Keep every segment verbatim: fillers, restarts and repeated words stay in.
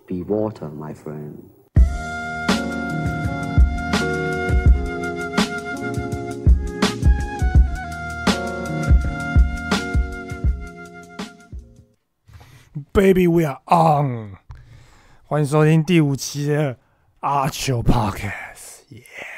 Be water, my friend. Baby, we are on！ 欢迎收听第五期的阿球 Podcast， 耶、yeah ！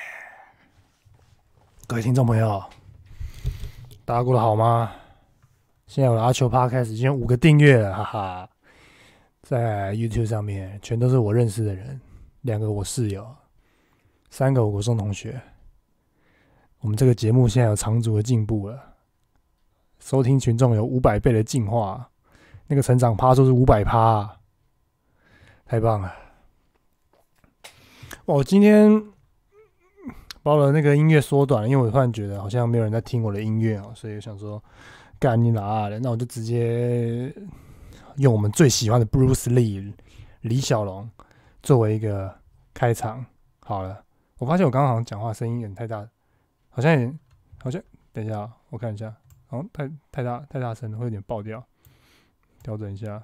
各位听众朋友，大家过得好吗？现在我的阿球 Podcast 已经有五个订阅了，哈哈！在 YouTube 上面全都是我认识的人，两个我室友，三个我国中同学。我们这个节目现在有长足的进步了，收听群众有五百倍的进化。那个成长趴数是五百趴，啊，太棒了！我今天把我的那个音乐缩短了，因为我突然觉得好像没有人在听我的音乐哦，所以我想说，干你哪的？那我就直接用我们最喜欢的 Bruce Lee 李小龙作为一个开场。好了，我发现我刚刚好像讲话声音有点太大，好像也好像等一下，我看一下，好像太太大太大声了，会有点爆掉。调整一下，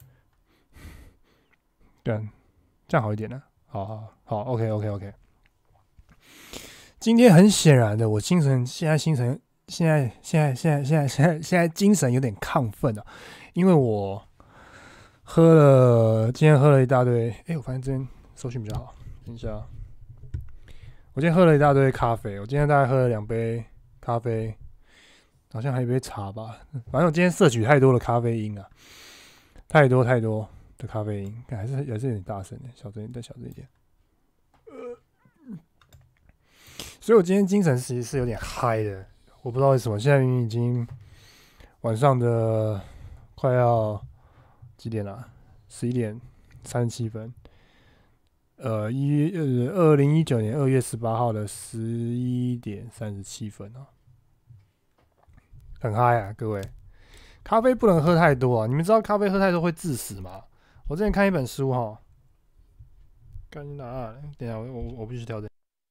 对，这样好一点了。好好好 ，OK OK OK。今天很显然的，我精神现在精神现在现在现在现在现在现在精神有点亢奋啊，因为我喝了今天喝了一大堆，哎、欸，我发现这边收讯比较好。等一下，我今天喝了一大堆咖啡，我今天大概喝了两杯咖啡。好像还有一杯茶吧，反正我今天摄取太多的咖啡因啊，太多太多的咖啡因，还是还是有点大声的，小声再小声一点。呃，所以我今天精神其实是有点嗨的，我不知道为什么。现在明明已经晚上的快要几点了？十一点三十七分。呃，一呃，二零一九年二月十八号的十一点三十七分啊。很嗨啊，各位！咖啡不能喝太多啊！你们知道咖啡喝太多会致死吗？我之前看一本书哈，赶紧拿，等一下我我我必须调整。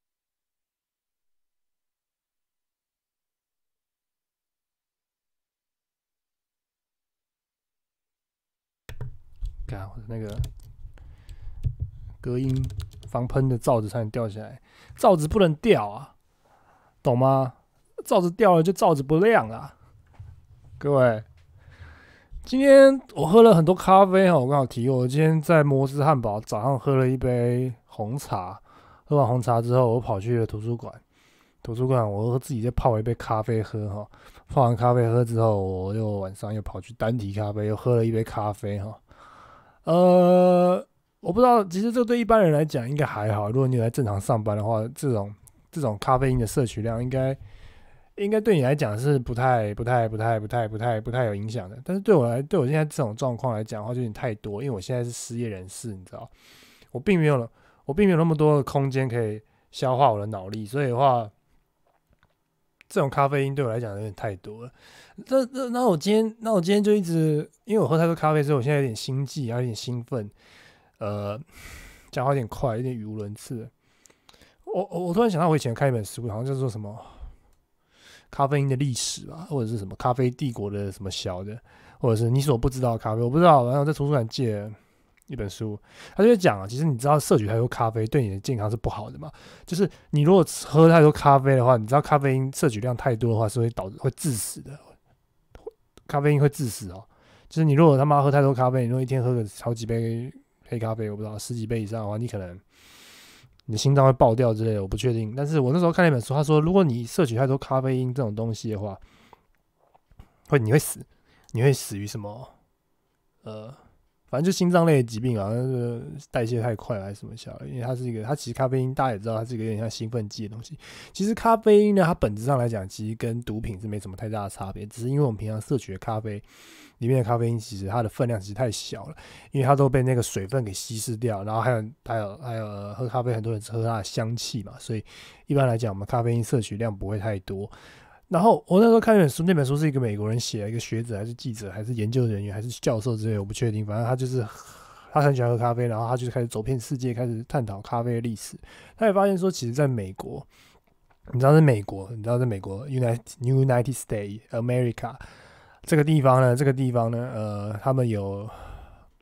看我的那个隔音防喷的罩子差点掉下来，罩子不能掉啊，懂吗？罩子掉了就罩子不亮了。各位，今天我喝了很多咖啡哈，我刚好提过，我今天在摩斯汉堡早上喝了一杯红茶，喝完红茶之后，我跑去了图书馆，图书馆我自己再泡了一杯咖啡喝哈，泡完咖啡喝之后，我又晚上又跑去单体咖啡，又喝了一杯咖啡哈，呃，我不知道，其实这对一般人来讲应该还好，如果你来正常上班的话，这种这种咖啡因的摄取量应该。应该对你来讲是不太、不太、不太、不太、不太、不太有影响的，但是对我来，对我现在这种状况来讲的话，就有点太多，因为我现在是失业人士，你知道，我并没有，我并没有那么多的空间可以消化我的脑力，所以的话，这种咖啡因对我来讲有点太多了。那那那我今天，那我今天就一直，因为我喝太多咖啡之后，我现在有点心悸，有点兴奋，呃，讲话有点快，有点语无伦次。我我我突然想到，我以前看一本书，好像叫做什么。咖啡因的历史吧，或者是什么咖啡帝国的什么小的，或者是你所不知道的咖啡，我不知道。然后在图书馆借了一本书，他就讲啊，其实你知道摄取太多咖啡对你的健康是不好的嘛？就是你如果喝太多咖啡的话，你知道咖啡因摄取量太多的话是会导致会致死的，咖啡因会致死哦。就是你如果他妈喝太多咖啡，你如果一天喝个好几杯黑咖啡，我不知道十几杯以上的话，你可能。你的心脏会爆掉之类的，我不确定。但是我那时候看那本书，他说，如果你摄取太多咖啡因这种东西的话，会你会死，你会死于什么？呃，反正就心脏类的疾病啊，那个代谢太快还是什么小的。因为它是一个，它其实咖啡因大家也知道，它是一个有点像兴奋剂的东西。其实咖啡因呢，它本质上来讲，其实跟毒品是没什么太大的差别，只是因为我们平常摄取的咖啡。里面的咖啡因其实它的分量其实太小了，因为它都被那个水分给稀释掉，然后还有还有还有、呃、喝咖啡很多人喝它的香气嘛，所以一般来讲我们咖啡因摄取量不会太多。然后我那时候看一本书，那本书是一个美国人写的，一个学者还是记者还是研究人员还是教授之类的，我不确定，反正他就是他很喜欢喝咖啡，然后他就开始走遍世界，开始探讨咖啡的历史。他也发现说，其实在美国，你知道在美国，你知道在美国 United United States America。这个地方呢，这个地方呢，呃，他们有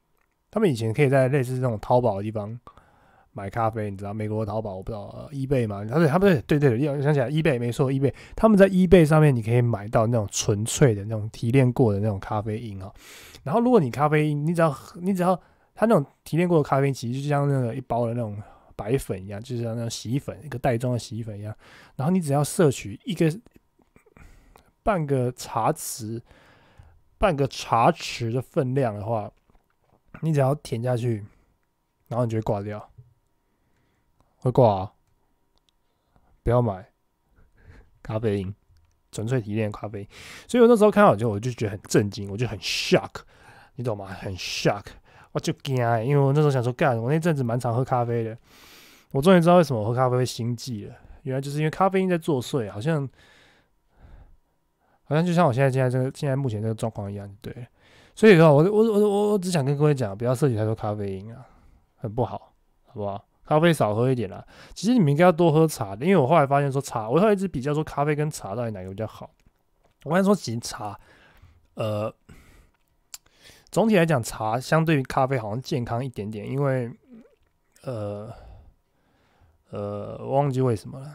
他们以前可以在类似这种淘宝的地方买咖啡，你知道美国的淘宝我不知道、呃、eBay 嘛？他对，他们对对对，想起来 eBay 没错 ，eBay 他们在 eBay 上面你可以买到那种纯粹的那种提炼过的那种咖啡因啊。然后如果你咖啡因，你只要你只要它那种提炼过的咖啡因，其实就像那个一包的那种白粉一样，就是像那种洗衣粉一个袋装的洗衣粉一样。然后你只要摄取一个半个茶匙。半个茶匙的分量的话，你只要填下去，然后你就会挂掉，会挂啊！不要买咖啡因，纯粹提炼咖啡因。所以我那时候看到就我就觉得很震惊，我就很 shock， 你懂吗？很 shock， 我就惊欸，因为我那时候想说，干，我那阵子蛮常喝咖啡的，我终于知道为什么我喝咖啡会心悸了，原来就是因为咖啡因在作祟，好像。好像就像我现在现在这个现在目前这个状况一样，对。所以说，我我我我我只想跟各位讲，不要摄取太多咖啡因啊，很不好，好不好？咖啡少喝一点啦。其实你们应该要多喝茶的，因为我后来发现说茶，我后来一直比较说咖啡跟茶到底哪个比较好。我刚才说其实茶，呃，总体来讲茶相对于咖啡好像健康一点点，因为呃呃我忘记为什么了。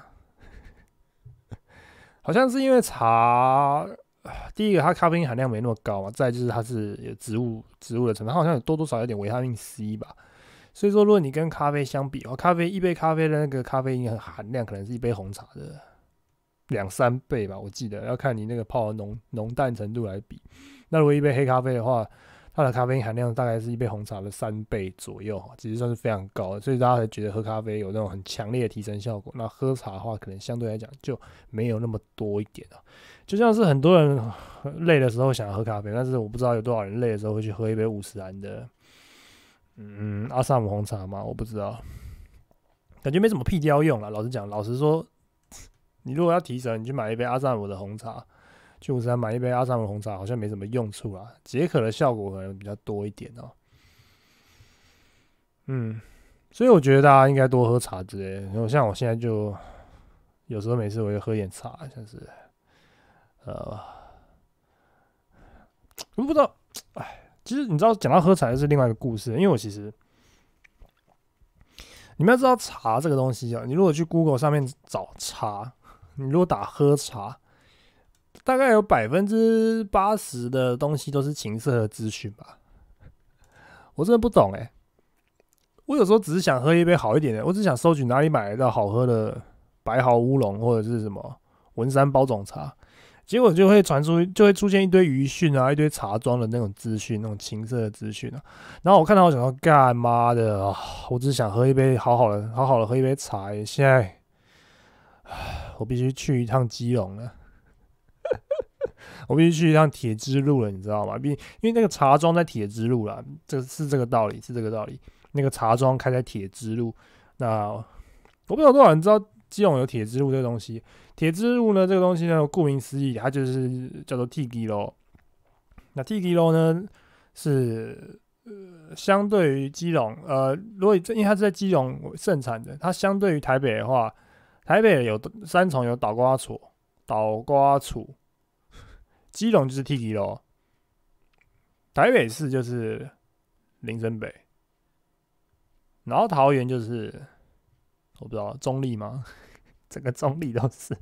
好像是因为茶，第一个它咖啡因含量没那么高嘛，再来就是它是有植物植物的成分，它好像有多多少少有点维他命 C 吧。所以说，如果你跟咖啡相比的话，咖啡一杯咖啡的那个咖啡因含量可能是一杯红茶的两三倍吧，我记得要看你那个泡的浓浓淡程度来比。那如果一杯黑咖啡的话，它的咖啡因含量大概是一杯红茶的三倍左右，其实算是非常高的，所以大家才觉得喝咖啡有那种很强烈的提神效果。那喝茶的话，可能相对来讲就没有那么多一点啊。就像是很多人累的时候想要喝咖啡，但是我不知道有多少人累的时候会去喝一杯五十兰的，嗯，阿萨姆红茶嘛，我不知道，感觉没什么屁雕用啦。老实讲，老实说，你如果要提神，你去买一杯阿萨姆的红茶。去五十兰买一杯阿萨姆红茶好像没什么用处啦，解渴的效果可能比较多一点哦、喔。嗯，所以我觉得大家应该多喝茶之类的。像我现在就有时候每次我会喝点茶，像是呃，我不知道，哎，其实你知道讲到喝茶是另外一个故事，因为我其实你们要知道茶这个东西啊、喔，你如果去 Google 上面找茶，你如果打喝茶。大概有百分之八十的东西都是情色的资讯吧，我真的不懂哎、欸。我有时候只是想喝一杯好一点的，我只想搜取哪里买得到好喝的白毫乌龙或者是什么文山包种茶，结果就会传出就会出现一堆鱼讯啊，一堆茶庄的那种资讯，那种情色的资讯啊。然后我看到我想说，干妈的、啊，我只是想喝一杯好好的好好的喝一杯茶、欸，现在我必须去一趟基隆了。我必须去一趟铁之路了，你知道吗？因为那个茶庄在铁之路啦，这是这个道理，是这个道理。那个茶庄开在铁之路，那我不知道多少人知道基隆有铁之路这个东西。铁之路呢，这个东西呢，顾名思义，它就是叫做 T K L。那 T K L 呢是呃相对于基隆，呃，如果因为它是在基隆盛产的，它相对于台北的话，台北有三重有倒瓜厝，倒瓜厝。基隆就是 T K 咯，台北市就是林森北，然后桃园就是我不知道中立吗？整个中立都是，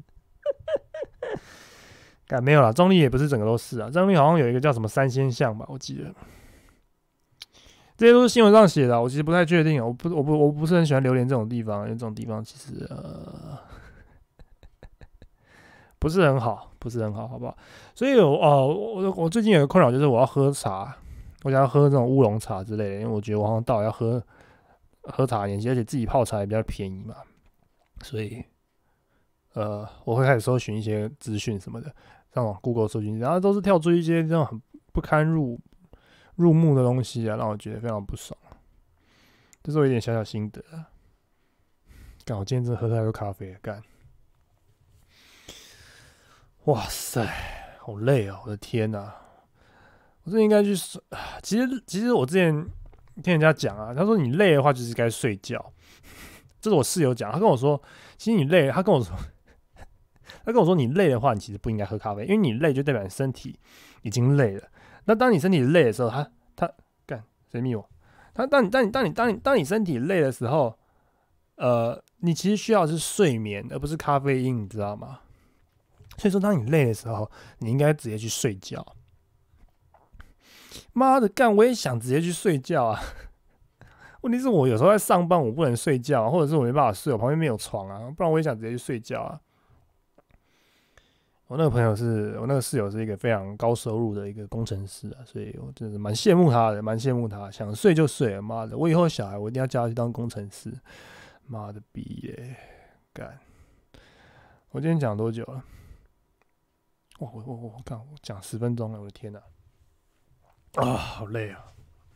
干没有啦，中立也不是整个都是啊，中立好像有一个叫什么三仙巷吧，我记得，这些都是新闻上写的、啊，我其实不太确定，我不我不我不是很喜欢榴莲这种地方，因为这种地方其实呃。不是很好，不是很好，好不好？所以我，呃，我我最近有个困扰就是我要喝茶，我想要喝这种乌龙茶之类的，因为我觉得我好像到了要喝喝茶的年纪，而且自己泡茶也比较便宜嘛，所以，呃，我会开始搜寻一些资讯什么的，上网 Google 搜寻，然后都是跳出一些这种很不堪入入目的东西啊，让我觉得非常不爽。这是我有点小小心得啊。干，我今天真的喝太多咖啡了，干。哇塞，好累哦！我的天哪、啊，我这应该去睡。其实，其实我之前听人家讲啊，他说你累的话就是该睡觉。这是我室友讲，他跟我说，其实你累，他跟我说，他跟我说你累的话，你其实不应该喝咖啡，因为你累就代表你身体已经累了。那当你身体累的时候，他他干谁密我？ 它当你当你当你当你当你身体累的时候，呃，你其实需要的是睡眠，而不是咖啡因，你知道吗？所以说，当你累的时候，你应该直接去睡觉。妈的，干！我也想直接去睡觉啊。问题是我有时候在上班，我不能睡觉、啊，或者是我没办法睡，我旁边没有床啊，不然我也想直接去睡觉啊。我那个朋友是我那个室友是一个非常高收入的一个工程师啊，所以我真的蛮羡慕他的，蛮羡慕他，想睡就睡。妈的，我以后小孩我一定要叫他去当工程师。妈的逼耶，干！我今天讲多久了？哇，我我我干，我讲十分钟了，我的天哪！啊，好累啊！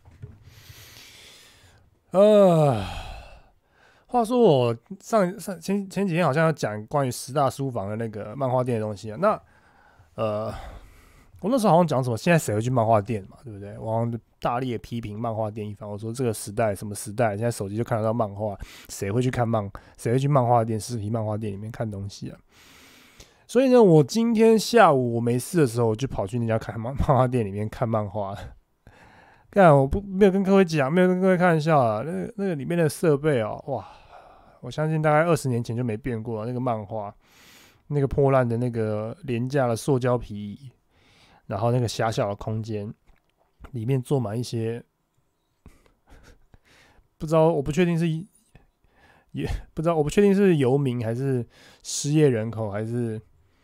呃，话说我上上前前几天好像要讲关于十大书房的那个漫画店的东西啊。那呃，我那时候好像讲什么，现在谁会去漫画店嘛，对不对？我好像大力的批评漫画店一番。我说这个时代什么时代，现在手机就看得到漫画，谁会去看漫？谁会去漫画店、实体漫画店里面看东西啊？所以呢，我今天下午我没事的时候，我就跑去那家看漫漫画店里面看漫画。干，我不没有跟各位讲，没有跟各位开玩笑啊。那个那个里面的设备哦，哇，我相信大概二十年前就没变过了。那个漫画，那个破烂的那个廉价的塑胶皮椅，然后那个狭小的空间，里面坐满一些不知道，我不确定是也不知道，我不确定是游民还是失业人口，还是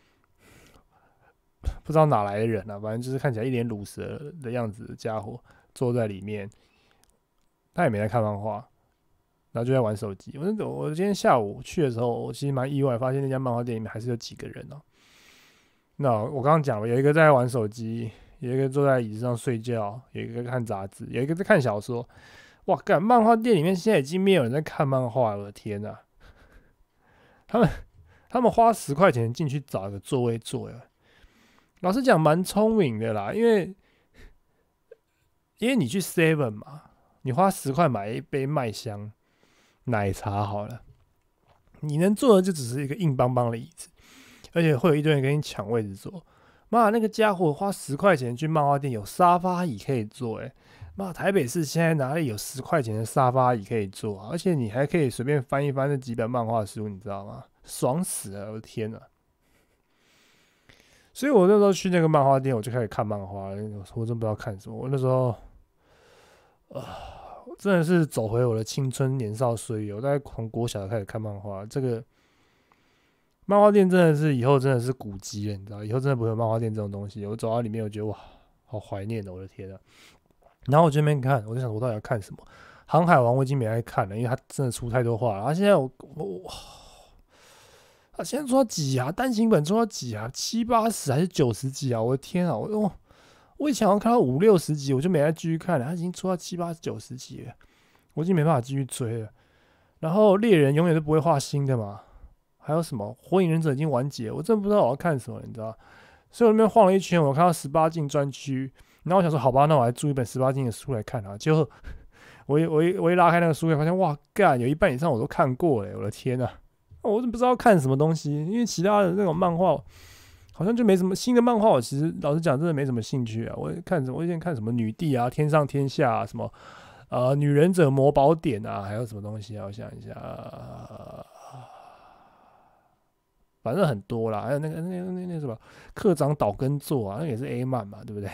不知道哪来的人啊。反正就是看起来一脸鲁蛇的样子的家伙坐在里面，他也没在看漫画，然后就在玩手机。我我今天下午去的时候，我其实蛮意外，发现那家漫画店里面还是有几个人哦、喔。那我刚刚讲了，有一个在玩手机，有一个坐在椅子上睡觉，有一个在看杂志，有一个在看小说。哇，干！漫画店里面现在已经没有人在看漫画了，我的天哪、啊！他们他们花十块钱进去找一个座位坐呀。老实讲，蛮聪明的啦，因为因为你去 Seven 嘛，你花十块买一杯麦香奶茶好了，你能坐的就只是一个硬邦邦的椅子，而且会有一堆人跟你抢位置坐。妈，那个家伙花十块钱去漫画店有沙发椅可以坐、欸，哎，妈，台北市现在哪里有十块钱的沙发椅可以坐啊？而且你还可以随便翻一翻那几本漫画书，你知道吗？爽死了，我的天哪！所以我那时候去那个漫画店，我就开始看漫画，我真不知道看什么。我那时候，啊、呃，真的是走回我的青春年少岁月。我大概从国小开始看漫画，这个漫画店真的是以后真的是古迹了，你知道？以后真的不会有漫画店这种东西。我走到里面，我觉得哇，好怀念的，我的天啊！然后我这边看，我就想我到底要看什么？航海王我已经没爱看了，因为它真的出太多话了。他现在我我他现在出到几啊？单行本出到几啊？七八十还是九十几啊？我的天啊！我我我以前好像看到五六十集，我就没再继续看了。他已经出到七八九十集了，我已经没办法继续追了。然后猎人永远都不会画新的嘛，还有什么火影忍者已经完结了，我真的不知道我要看什么，你知道？所以我那边晃了一圈，我看到十八禁专区，然后我想说，好吧，那我来租一本十八禁的书来看啊。结果我一我一我一拉开那个书，发现哇，干，有一半以上我都看过了，我的天啊！我真不知道看什么东西，因为其他的那种漫画好像就没什么新的漫画。我其实老实讲，真的没什么兴趣啊。我看什么，我以前看什么女帝啊、天上天下啊，什么呃女忍者魔宝典啊，还有什么东西啊？我想一下，呃、反正很多啦。还有那个那个那那什么课长岛根座啊，那也是 A 漫嘛，对不对？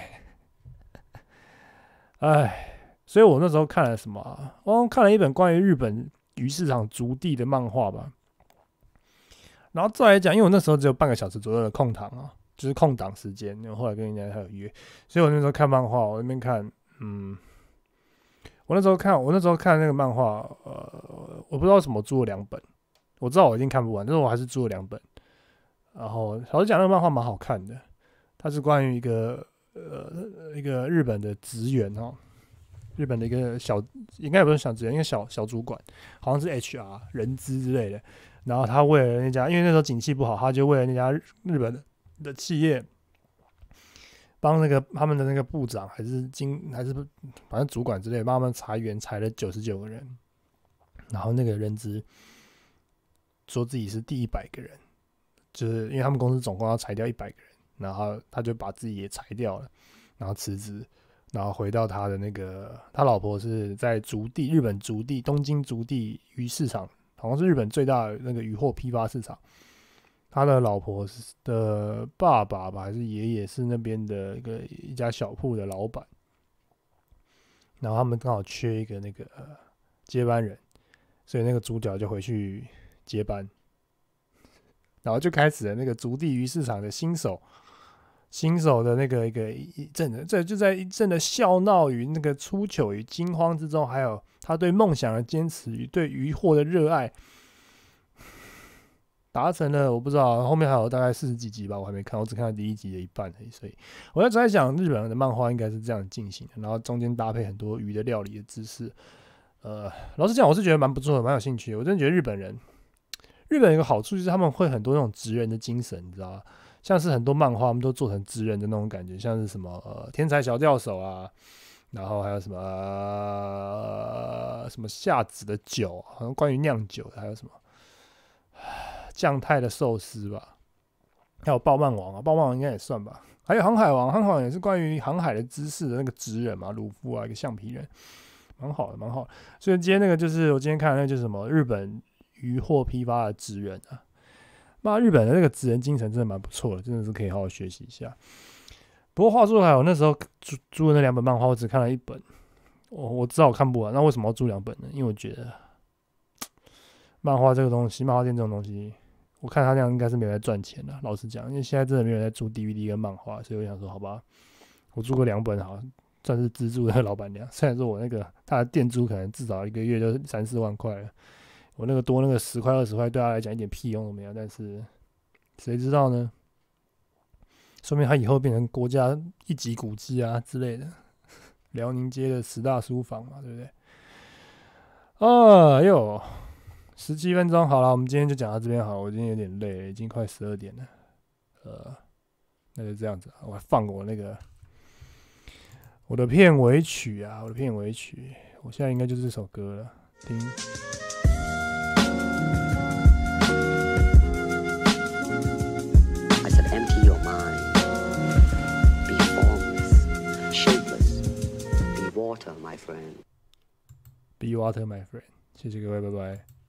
哎，所以我那时候看了什么、啊？我看了一本关于日本鱼市场足地的漫画吧。然后再来讲，因为我那时候只有半个小时左右的空档啊，就是空档时间。然后后来跟人家还有约，所以我那时候看漫画，我那边看，嗯，我那时候看，我那时候看那个漫画，呃，我不知道怎么租了两本，我知道我一定看不完，但是我还是租了两本。然后老实讲，那个漫画蛮好看的，它是关于一个呃一个日本的职员哈，日本的一个小，应该也不是小职员，一个小小主管，好像是 H R 人资之类的。然后他为了那家，因为那时候景气不好，他就为了那家日本的的企业，帮那个他们的那个部长还是经还是反正主管之类的，帮他们裁员，裁了九十九个人。然后那个人资说自己是第一百个人，就是因为他们公司总共要裁掉一百个人，然后他就把自己也裁掉了，然后辞职。 然后回到他的那个，他老婆是在竹地，日本竹地，东京竹地鱼市场，好像是日本最大的那个渔获批发市场。他的老婆的爸爸吧，还是爷爷是那边的一个一家小铺的老板，然后他们刚好缺一个那个、呃、接班人，所以那个主角就回去接班，然后就开始了那个竹地鱼市场的新手。新手的那个一个一阵的，这就在一阵的笑闹与那个出糗与惊慌之中，还有他对梦想的坚持与对渔获的热爱，达成了。我不知道后面还有大概四十几集吧，我还没看，我只看到第一集的一半而已。所以我在想，日本的漫画应该是这样进行的，然后中间搭配很多鱼的料理的知识。呃，老实讲，我是觉得蛮不错的，蛮有兴趣的。我真的觉得日本人，日本有一个好处就是他们会很多那种职人的精神，你知道吗？像是很多漫画，他们都做成职人的那种感觉，像是什么呃天才小钓手啊，然后还有什么、呃、什么夏子的酒，好像关于酿酒的，还有什么酱太的寿司吧，还有爆漫王啊，爆漫王应该也算吧，还有航海王，航海王也是关于航海的知识的那个职人嘛，鲁夫啊，一个橡皮人，蛮好的，蛮好的。所以今天那个就是我今天看的那就是什么日本渔获批发的职人啊。妈，日本的那个职人精神真的蛮不错的，真的是可以好好学习一下。不过话说回来，我那时候租租的那两本漫画，我只看了一本，我我知道我看不完，那为什么要租两本呢？因为我觉得漫画这个东西，漫画店这种东西，我看他那样应该是没有在赚钱的。老实讲，因为现在真的没有人在租 D V D 跟漫画，所以我想说，好吧，我租个两本好，算是资助那个老板娘。虽然说我那个他的店租可能至少一个月就三四万块了。我那个多那个十块二十块对他来讲一点屁用都没有，但是谁知道呢？说明他以后变成国家一级古迹啊之类的，辽宁街的十大书房嘛，对不对？啊哟，十七分钟好了，我们今天就讲到这边好了。我今天有点累了，已经快十二点了。呃，那就这样子，我还放我那个我的片尾曲啊，我的片尾曲，我现在应该就是这首歌了，听。 Empty your mind. Be formless, shapeless. Be water, my friend. Be water, my friend. 谢谢各位，拜拜。